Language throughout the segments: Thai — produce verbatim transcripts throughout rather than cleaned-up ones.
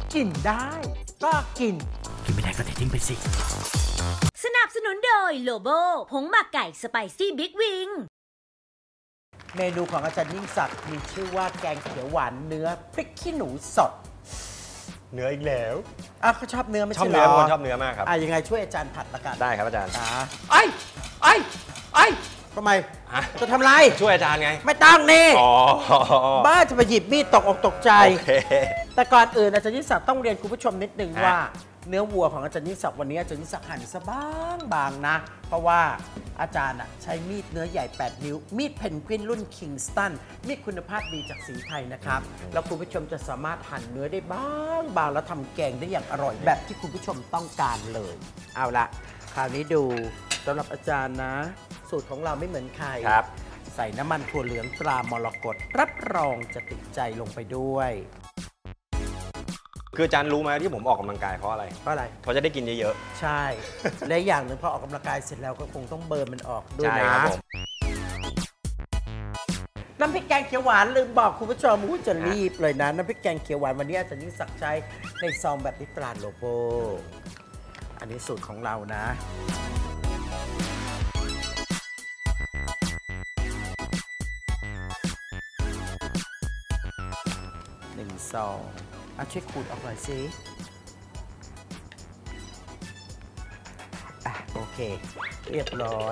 กินได้ก็กินกินไม่ได้ก็ทิ้งไปสิสนับสนุนโดยโลโบผงหมักไก่สไปซี่บิ๊กวิงเมนูของอาจารย์ยิ่งศักดิ์มีชื่อว่าแกงเขียวหวานเนื้อพริกขี้หนูสดเนื้ออีกแล้วอ่ะเขาชอบเนื้อไม่ใช่เหรอชอบเนื้อชอบเนื้อมากครับอ่ะยังไงช่วยอาจารย์ผัดละกันได้ครับอาจารย์ไอ้ไอ้ไอ้ทำไมจะทำไรช่วยอาจารย์ไงไม่ตั้งนี่บ้าจะไปหยิบมีดตกอกตกใจแต่ก่อนอื่นอาจารย์ยิ่งศักดิ์ต้องเรียนคุณผู้ชมนิดนึงว่าเนื้อวัวของอาจารย์ยิ่งศักดิ์วันนี้อาจารย์ยิ่งศักดิ์หั่นซะบางบางนะเพราะว่าอาจารย์ใช้มีดเนื้อใหญ่แปดนิ้วมีดเพนกวินรุ่นคิงสตันมีดคุณภาพดีจากสีไทยนะครับแล้วคุณผู้ชมจะสามารถหั่นเนื้อได้บางบางแล้วทำแกงได้อย่างอร่อยแบบที่คุณผู้ชมต้องการเลยเอาละคราวนี้ดูสำหรับอาจารย์นะสูตรของเราไม่เหมือนใครใส่น้ำมันถั่วเหลืองตรามรกตรับรองจะติดใจลงไปด้วยคืออาจารย์รู้ไหมที่ผมออกกำลังกายเพราะอะไรเพราะอะไรเพราะจะได้กินเยอะๆใช่และอย่างหนึ่งพอออกกำลังกายเสร็จแล้วก็คงต้องเบิร์นมันออกด้วยนะน้ำพริกแกงเขียวหวานลืมบอกคุณผู้ชมว่าจะรีบเลยนะน้ำพริกแกงเขียวหวานวันนี้อาจารย์ยิ่งศักดิ์ใช้ในซองแบบนิตราโลโบอันนี้สูตรของเรานะหนึ่งซองเอาช่วยขูดออกหน่อยสิอ่ะโอเคเรียบร้อย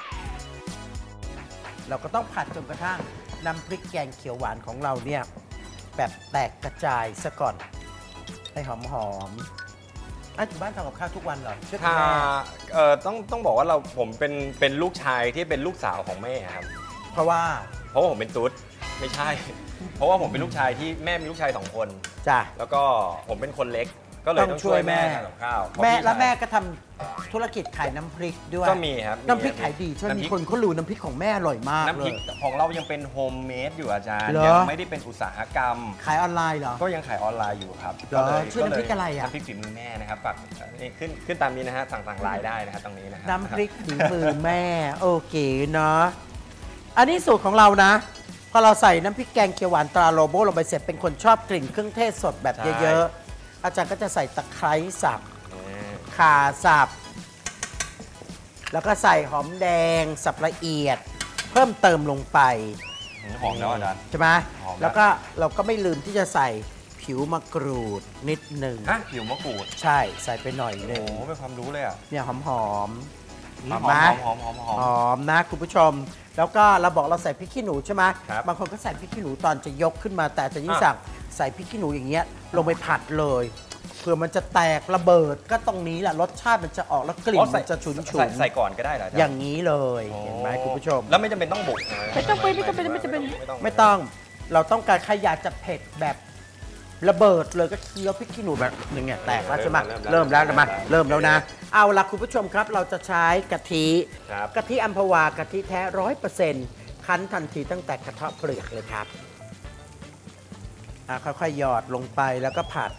เราก็ต้องผัดจนกระทั่งน้ำพริกแกงเขียวหวานของเราเนี่ยแบบแตกกระจายซะก่อนให้หอมๆอ่ะอยู่บ้านทำกับข้าวทุกวันเหรอช่วยคุณแม่เอ่อต้องต้องบอกว่าเราผมเป็นเป็นลูกชายที่เป็นลูกสาวของแม่ครับเพราะว่าเพราะว่าผมเป็นตุ๊ดไม่ใช่เพราะว่าผมเป็นลูกชายที่แม่มีลูกชายสองคนจ้ะแล้วก็ผมเป็นคนเล็กก็เลยต้องช่วยแม่ทำกับข้าวแม่แล้วแม่ก็ทำธุรกิจขายน้ำพริกด้วยก็มีครับน้ำพริกขายดีใช่ไหมมีคนเขารู้น้ำพริกของแม่อร่อยมากน้ำพริกของเรายังเป็นโฮมเมดอยู่อาจารย์ยังไม่ได้เป็นอุตสาหกรรมขายออนไลน์เหรอก็ยังขายออนไลน์อยู่ครับก็เลยชื่อน้ำพริกอะไรอ่ะน้ำพริกฝีมือแม่นะครับฝากนี่ขึ้นขึ้นตามนี้นะฮะสั่งสั่งไลน์ได้นะครับตรงนี้นะน้ำพริกฝีมือแม่โอเคเนาะอันนี้สูตรของเรานะพอเราใส่น้ำพริกแกงเขียวหวานตราโลโบลงไปเสร็จเป็นคนชอบกลิ่นเครื่องเทศสดแบบเยอะๆอาจารย์ก็จะใส่ตะไคร้สับข่าสับแล้วก็ใส่หอมแดงสับละเอียดเพิ่มเติมลงไปหอมแล้วอาจารย์ใช่ไหมแล้วก็เราก็ไม่ลืมที่จะใส่ผิวมะกรูดนิดหนึ่งฮะผิวมะกรูดใช่ใส่ไปหน่อยหนึ่งโอ้เป็นความรู้เลยอ่ะเนี่ยหอมหอมหอมหอมหอมหอมหอมนะคุณผู้ชมแล้วก็เราบอกเราใส่พริกขี้หนูใช่ไหมบางคนก็ใส่พริกขี้หนูตอนจะยกขึ้นมาแต่จะยิ่งสั่งใส่พริกขี้หนูอย่างเงี้ยลงไปผัดเลยเผื่อมันจะแตกระเบิดก็ตรงนี้แหละรสชาติมันจะออกแล้วกลิ่นมันจะฉุนฉุนใส่ก่อนก็ได้เหรออย่างนี้เลยเห็นไหมคุณผู้ชมแล้วไม่จำเป็นต้องบุกไม่ต้องไปไม่ต้องไปไม่จำเป็นไม่ต้องเราต้องการใครอยากจะเผ็ดแบบระเบิดเลยก็เคี้ยวพริกขี้หนูแบบนึงเนี่ยแตกแล้วใช่ไหมเริ่มแล้วมาเริ่มแล้วนะเอาล่ะคุณผู้ชมครับเราจะใช้กะทิกะทิอัมพวากะทิแท้ร้อยเปอร์เซ็นต์คั้นทันทีตั้งแต่กระเทาะเปลือกเลยครับค่อยๆหยอดลงไปแล้วก็ผัด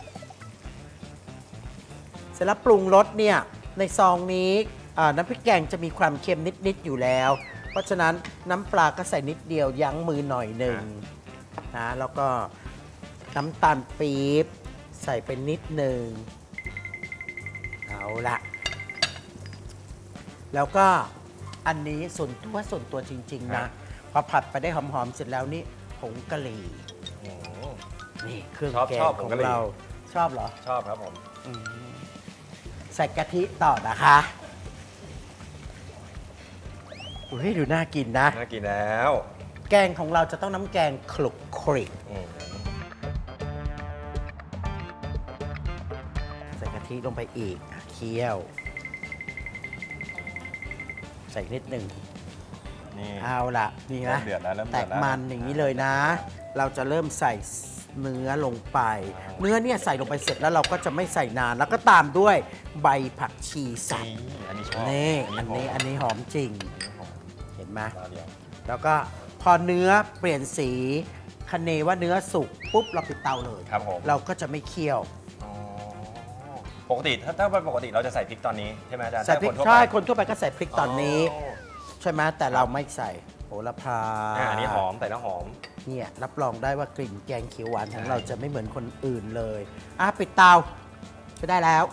เสร็จแล้วปรุงรสเนี่ยในซองนี้น้ำพริกแกงจะมีความเค็มนิดๆอยู่แล้วเพราะฉะนั้นน้ำปลาก็ใส่นิดเดียวยั้งมือหน่อยหนึ่งนะแล้วก็น้ำตาลปี๊บใส่ไปนิดหนึ่งเอาละแล้วก็อันนี้ส่วนตัวส่วนตัวจริงๆนะพอผัดไปได้หอมๆเสร็จแล้วนี่ผงกะหรี่นี่เครื่องแกงของเราชอบเหรอชอบครับผมใส่กะทิต่อนะคะอุ้ยดูน่ากินนะน่ากินแล้วแกงของเราจะต้องน้ำแกงคลุกคลิกใส่กะทิลงไปอีกเคี่ยวใส่นิดหนึ่งเอาละนี่นะแตกมันอย่างนี้เลยนะเราจะเริ่มใส่เนื้อลงไปเนื้อเนี่ยใส่ลงไปเสร็จแล้วเราก็จะไม่ใส่นานแล้วก็ตามด้วยใบผักชีสับนี่อันนี้อันนี้หอมจริงเห็นไหมแล้วก็พอเนื้อเปลี่ยนสีคะเนว่าเนื้อสุกปุ๊บเราปิดเตาเลยเราก็จะไม่เคี่ยวปกติถ้าถ้าปกติเราจะใส่พริกตอนนี้ใช่ไหมอาจารย์ใส่พริกใช่คนทั่วไปก็ใส่พริกตอนนี้ใช่ไหมแต่เราไม่ใส่โหระพาอันนี้หอมใส่แล้วหอมเนี่ยรับรองได้ว่ากลิ่นแกงเขียวหวานของเราจะไม่เหมือนคนอื่นเลยอ่ะปิดเตาก็ได้แล้ว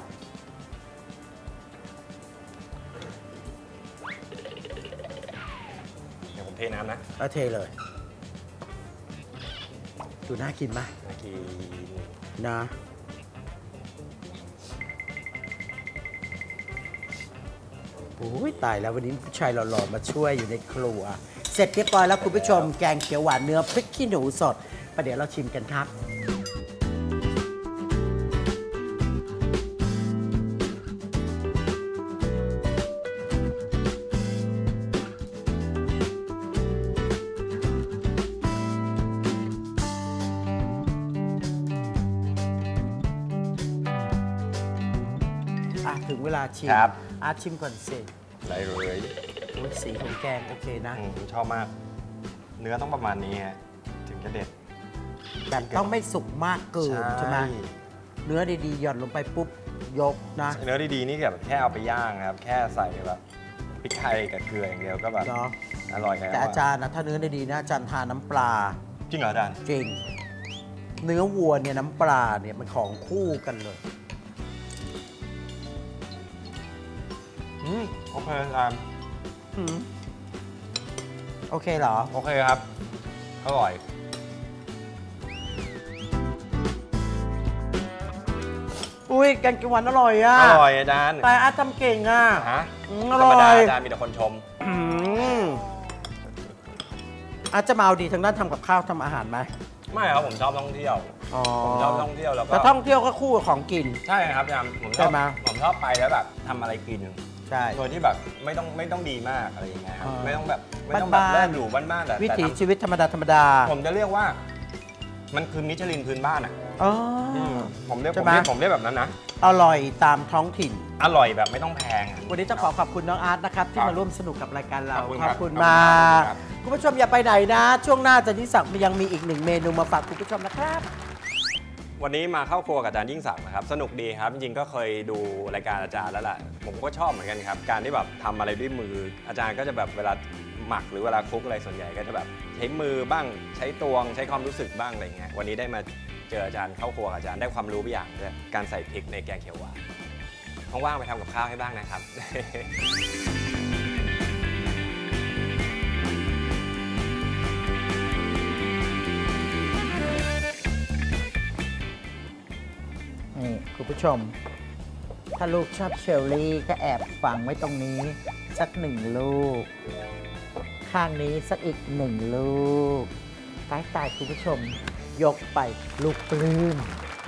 เดี๋ยวผมเทน้ำนะเอาเทเลยดูน่ากินไหมน่ากินนะโอ้ยตายแล้ววันนี้ผู้ชายหล่อๆมาช่วยอยู่ในครัวเสร็จเรียบร้อยแล้วคุณผู้ชมแกงเขียวหวานเนื้อพริกขี้หนูสดประเดี๋ยวเราชิมกันครับถึงเวลาชิมอาชิมก่อนสิได้เลยสีของแกงโอเคนะผมชอบมากเนื้อต้องประมาณนี้ถึงจะเด็ดแต่ต้องไม่สุกมากเกินใช่ไหมเนื้อดีๆหย่อนลงไปปุ๊บยกนะเนื้อดีๆนี่แบบแค่เอาไปย่างครับแค่ใส่แบบพริกไทยกับเกลืออย่างเดียวก็แบบอร่อยแล้วแต่อาจารย์นะถ้าเนื้อดีๆนะอาจารย์ทานน้ำปลาจริงเหรออาจารย์จริงเนื้อวัวเนี่ยน้ำปลาเนี่ยมันของคู่กันเลยอืมโอเคอาจารย์โอเคเหรอโอเคครับอร่อยอุ้ยแกงเขียวหวานอร่อยอ่ะอร่อยอาจารย์แต่อาทำเก่งอ่ะฮะอร่อยอาจารย์มีแต่คนชมอาจจะมาเอาดีทางด้านทำกับข้าวทำอาหารไหมไม่ครับผมชอบท่องเที่ยวผมชอบท่องเที่ยวแล้วก็แต่ท่องเที่ยวก็คู่กับของกินใช่ครับอาจารย์ผมชอบผมชอบไปแล้วแบบทำอะไรกินใช่โดยที่แบบไม่ต้องไม่ต้องดีมากอะไรอย่างเงี้ยครับไม่ต้องแบบไม่ต้องแบบเลิศหรูบ้านๆแต่วิถีชีวิตธรรมดาธรรมดาผมจะเรียกว่ามันคือมิชลินพื้นบ้านอ่ะผมเรียกผมเรียกผมเรียกแบบนั้นนะอร่อยตามท้องถิ่นอร่อยแบบไม่ต้องแพงวันนี้จะขอขอบคุณน้องอาร์ตนะครับที่มาร่วมสนุกกับรายการเราขอบคุณมากคุณผู้ชมอย่าไปไหนนะช่วงหน้าอาจารย์ยิ่งศักดิ์ยังมีอีกหนึ่งเมนูมาฝากคุณผู้ชมนะครับวันนี้มาเข้าครัวกับอาจารย์ยิ่งศักดิ์นะครับสนุกดีครับจริงๆก็เคยดูรายการอาจารย์แล้วแหละผมก็ชอบเหมือนกันครับการที่แบบทำอะไรด้วยมืออาจารย์ก็จะแบบเวลาหมักหรือเวลาคลุกอะไรส่วนใหญ่ก็จะแบบใช้มือบ้างใช้ตวงใช้ความรู้สึกบ้างอะไรเงี้ยวันนี้ได้มาเจออาจารย์เข้าครัวอาจารย์ได้ความรู้ไปอย่างด้วยการใส่พริกในแกงเขียวหวานว่างๆไปทำกับข้าวให้บ้างนะครับนี่คุณผู้ชมถ้าลูกชอบเชอร์รี่ก็แอบฝังไว้ตรงนี้สักหนึ่งลูกข้างนี้สักอีกหนึ่งลูกตายตายคุณผู้ชมยกไปลูกปลื้ม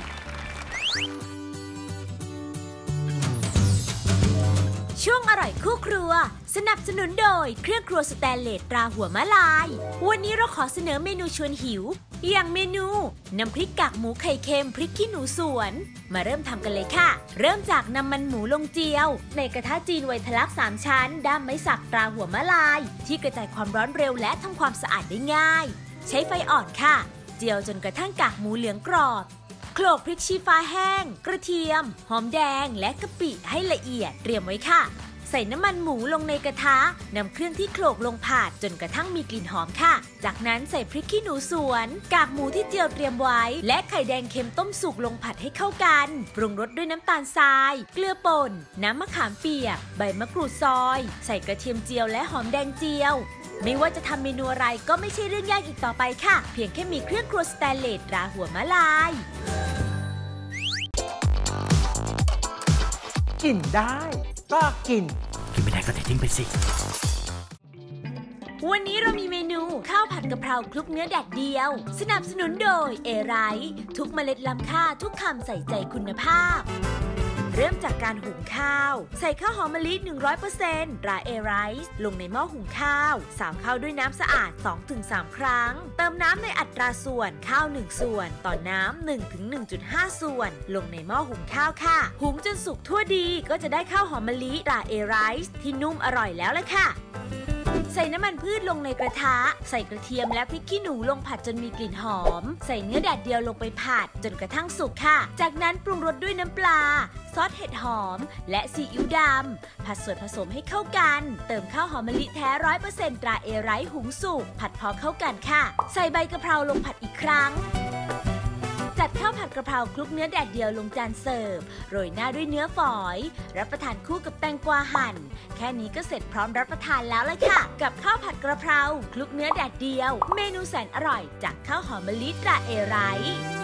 ช่วงอร่อยคู่ครัวสนับสนุนโดยเครื่องครัวสแตนเลสตราหัวมะลายวันนี้เราขอเสนอเมนูชวนหิวอย่างเมนูน้ำพริกกากหมูไข่เค็มพริกขี้หนูสวนมาเริ่มทำกันเลยค่ะเริ่มจากนำมันหมูลงเจียวในกระทะจีนไวทลักสามชั้นด้ามไม้สักตราหัวมะลายที่กระจายความร้อนเร็วและทำความสะอาดได้ง่ายใช้ไฟอ่อนค่ะเจียวจนกระทั่งกากหมูเหลืองกรอบโขลกพริกชี้ฟ้าแห้งกระเทียมหอมแดงและกะปิให้ละเอียดเตรียมไว้ค่ะใส่น้ำมันหมูลงในกระทะนำเครื่องที่โขลกลงผัดจนกระทั่งมีกลิ่นหอมค่ะจากนั้นใส่พริกขี้หนูสวนกากหมูที่เจียวเตรียมไว้และไข่แดงเค็มต้มสุกลงผัดให้เข้ากันปรุงรสด้วยน้ำตาลทรายเกลือป่นน้ำมะขามเปียกใบมะกรูดซอยใส่กระเทียมเจียวและหอมแดงเจียวไม่ว่าจะทำเมนูอะไรก็ไม่ใช่เรื่องยากอีกต่อไปค่ะเพียงแค่มีเครื่องครัวสแตนเลสตราหัวมะลายกินได้ก็กินกินไม่ได้ก็ทิ้งไปสิวันนี้เรามีเมนูข้าวผัดกะเพราคลุกเนื้อแดดเดียวสนับสนุนโดยเอไรท์ทุกเมล็ดล้ำค่าทุกคำใส่ใจคุณภาพเริ่มจากการหุงข้าวใส่ข้าวหอมมะลิ หนึ่งร้อยเปอร์เซ็นต์ ราเอไรซ์ลงในหม้อหุงข้าวสาวข้าวด้วยน้ำสะอาด สองถึงสาม ครั้งเติมน้ำในอัตราส่วนข้าวหนึ่งส่วนต่อน้ำ หนึ่งถึงหนึ่งจุดห้า ส่วนลงในหม้อหุงข้าวค่ะหุงจนสุกทั่วดีก็จะได้ข้าวหอมมะลิราเอไรซ์ที่นุ่มอร่อยแล้วละค่ะใส่น้ำมันพืชลงในกระทะใส่กระเทียมและพริกขี้หนูลงผัดจนมีกลิ่นหอมใส่เนื้อแดดเดียวลงไปผัดจนกระทั่งสุกค่ะจากนั้นปรุงรสด้วยน้ำปลาซอสเห็ดหอมและซีอิ๊วดำผัดส่วนผสมให้เข้ากันเติมข้าวหอมมะลิแท้ ร้อยเปอร์เซ็นต์ ตราเอไรซ์หุงสุกผัดพอเข้ากันค่ะใส่ใบกะเพราลงผัดอีกครั้งจัดข้าวผัดกะเพราคลุกเนื้อแดดเดียวลงจานเสิร์ฟโรยหน้าด้วยเนื้อฝอยรับประทานคู่กับแตงกวาหั่นแค่นี้ก็เสร็จพร้อมรับประทานแล้วเลยค่ะกับข้าวผัดกระเพราคลุกเนื้อแดดเดียวเมนูแสนอร่อยจากข้าวหอมมะลิตราเอไรซ์